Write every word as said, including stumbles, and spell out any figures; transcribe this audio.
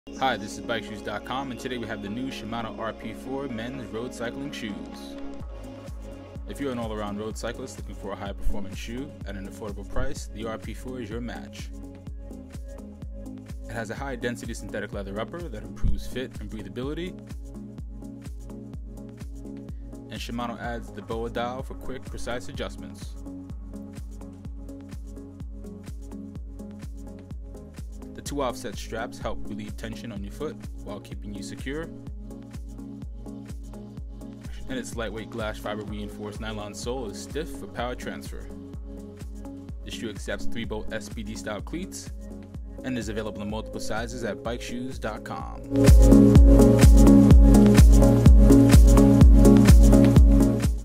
Hi, this is bike shoes dot com, and today we have the new Shimano R P four men's road cycling shoes. If you're an all-around road cyclist looking for a high-performance shoe at an affordable price, the R P four is your match. It has a high-density synthetic leather upper that improves fit and breathability, and Shimano adds the B O A Dial for quick, precise adjustments. The two offset straps help relieve tension on your foot while keeping you secure. And its lightweight glass fiber reinforced nylon sole is stiff for power transfer. The shoe accepts three bolt S P D style cleats and is available in multiple sizes at bike shoes dot com.